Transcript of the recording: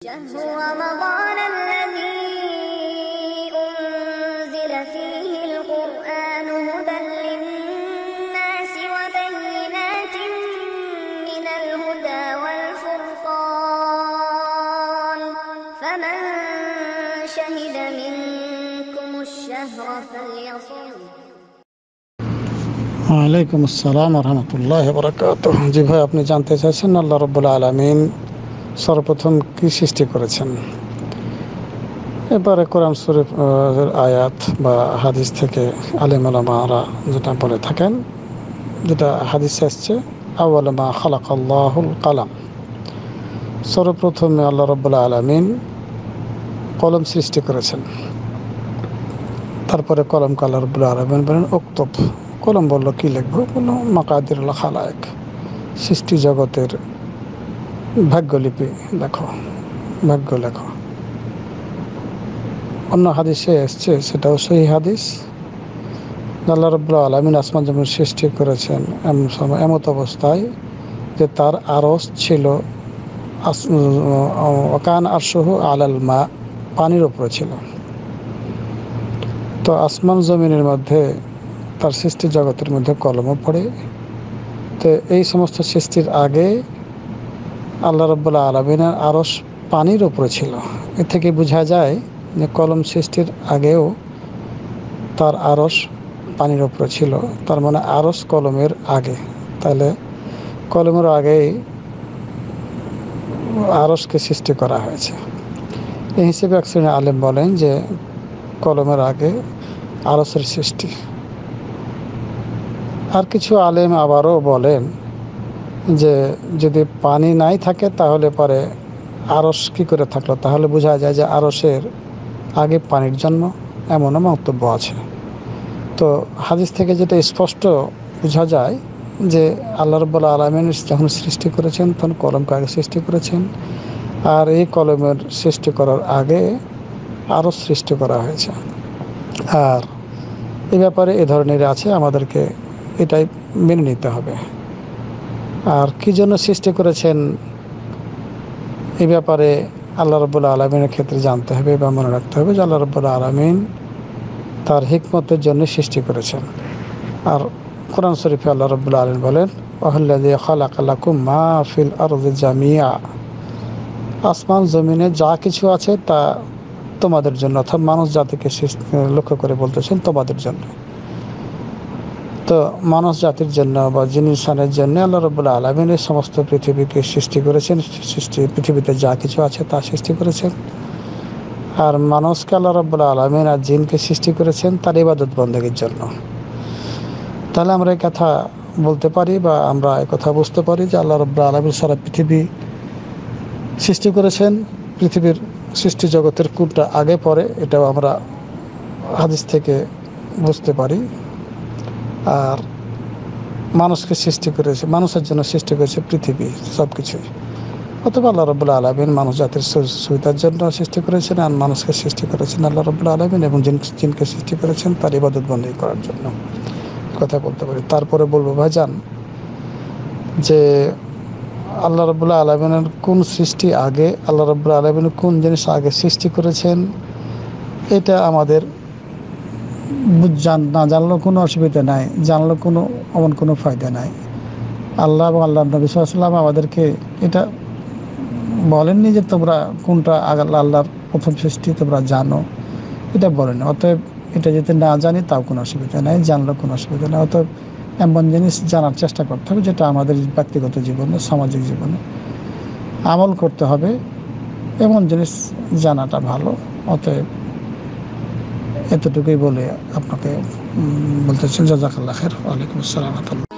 شهر رمضان الذي أنزل فيه القرآن هدى للناس وبينات من الهدى والفرقان فمن شهد منكم الشهر فليصم। ওয়ালাইকুম আসসালাম রহমতুল্লাহ বরকাতুহ। জি ভাই, আপনি জানতে চাইছেন আল্লাহ রাব্বুল আলামিন সর্বপ্রথম কি সৃষ্টি করেছেন। এবারে কোরআন শরীফ আয়াত বা হাদিস থেকে আলেম ওলামারা যেটা বলে থাকেন, যেটা হাদিসে আসছে, আউয়াল মা খালাকাল্লাহুল কালাম, সর্বপ্রথমে আল্লাহ রাব্বুল আলামিন কলম সৃষ্টি করেছেন। তারপরে কলমকে আল্লাহ রাব্বুল আলামিন বলেন উক্তুব, কলম বলল কি লিখবো, বললো মাকাদিরুল খালায়েক, সৃষ্টি জগতের ভাগ্যলিপি লেখো, ভাগ্য লেখো। অন্য হাদিসে এসছে, সেটাও সহিহ হাদিস, আল্লাহ রাব্বুল আলামিন আসমান জমিন সৃষ্টি করেছেন এমন সময়, এমত অবস্থায় যে তার আরশ ছিল, ওয়াকান আরশুহু আলাল মা, পানির উপরে ছিল। তো আসমান জমিনের মধ্যে, তার সৃষ্টি জগতের মধ্যে কলমও পড়ে। তো এই সমস্ত সৃষ্টির আগে আল্লাহ রাব্বুল আলামিনের আরশ পানির উপরে ছিল। এ থেকে বোঝা যায় যে কলম সৃষ্টির আগেও তার আরশ পানির উপরে ছিল। তার মানে আরশ কলমের আগে, তাহলে কলমের আগেই আরশকে সৃষ্টি করা হয়েছে। এই হিসেবে এক শ্রেণীর আলেম বলেন যে কলমের আগে আরশের সৃষ্টি। আর কিছু আলেম আবারও বলেন যে যদি পানি নাই থাকে তাহলে পরে আরশ কী করে থাকলো, তাহলে বোঝা যায় যে আরশের আগে পানির জন্ম, এমনও মন্তব্য আছে। তো হাদিস থেকে যেটা স্পষ্ট বোঝা যায় যে আল্লাহ রাব্বুল আলামিন যখন সৃষ্টি করেছেন তখন কলমকে আগে সৃষ্টি করেছেন, আর এই কলমের সৃষ্টি করার আগে আরশ সৃষ্টি করা হয়েছে। আর এ ব্যাপারে এ ধরনের আছে, আমাদেরকে এটাই মেনে নিতে হবে। আর কি জন্য সৃষ্টি করেছেন এই ব্যাপারে আল্লাহ রাব্বুল আলামিনের ক্ষেত্রে জানতে হবে বা মনে রাখতে হবে যে আল্লাহ রাব্বুল আলামিন তার হিকমতের জন্য সৃষ্টি করেছেন। আর কোরআন শরীফে আল্লাহ রাব্বুল আলামিন বলেন ওয়াল্লাযী খালাকা লাকুম মা ফিল আরদি জামিআ, আসমান জমিনে যা কিছু আছে তা তোমাদের জন্য, অর্থাৎ মানুষ জাতিকে লক্ষ্য করে বলতেছেন তোমাদের জন্য। তো মানুষ জাতির জন্য বা জিন ইনসানের জন্য আল্লাহ রাব্বুল আলামিন এই সমস্ত পৃথিবীকে সৃষ্টি করেছেন। পৃথিবীতে যা কিছু আছে তা সৃষ্টি করেছেন। আর মানুষকে আল্লাহ রাব্বুল আলামিন আর জিনকে সৃষ্টি করেছেন তার ইবাদত বন্দেগীর জন্য। তাহলে আমরা এই কথা বলতে পারি বা আমরা এই কথা বুঝতে পারি যে আল্লাহ রাব্বুল আলামিন সারা পৃথিবী সৃষ্টি করেছেন। পৃথিবীর সৃষ্টি জগতের কোনটা আগে পরে এটাও আমরা হাদিস থেকে বুঝতে পারি। আর মানুষকে সৃষ্টি করেছে, মানুষের জন্য সৃষ্টি করেছে পৃথিবী সব কিছুই। অথবা আল্লাহ রাব্বুল আলামিন মানুষ জাতির সুবিধার জন্য সৃষ্টি করেছেন, আর মানুষকে সৃষ্টি করেছেন আল্লাহ রাব্বুল আলামিন, এবং জিনকে সৃষ্টি করেছেন তার ইবাদত বন্দেগী করার জন্য। কথা বলতে পারি। তারপরে বলবো ভাইজান যে আল্লাহ রাব্বুল আলামিনের কোন সৃষ্টি আগে, আল্লাহ রাব্বুল আলামিন কোন জিনিস আগে সৃষ্টি করেছেন, এটা আমাদের না জানলেও কোনো অসুবিধা নাই, জানলেও এমন কোনো ফায়দা নাই। আল্লাহ এবং আল্লাহ নবী সাল্লাল্লাহু আলাইহি ওয়াসাল্লাম আমাদেরকে এটা বলেননি যে তোমরা কোনটা আল্লাহর প্রথম সৃষ্টি তোমরা জানো, এটা বলেন। অতএব এটা যদি না জানি তাও কোনো অসুবিধা নাই, জানলেও কোনো অসুবিধা নেই। অতএব এমন জিনিস জানার চেষ্টা করতে হবে যেটা আমাদের ব্যক্তিগত জীবনে, সামাজিক জীবনে আমল করতে হবে, এমন জিনিস জানাটা ভালো। অতএব এতটুকুই বলে আপনাকে বলতেছেন জাযাকাল্লাহ খাইর। ওয়ালাইকুম আসসালাম।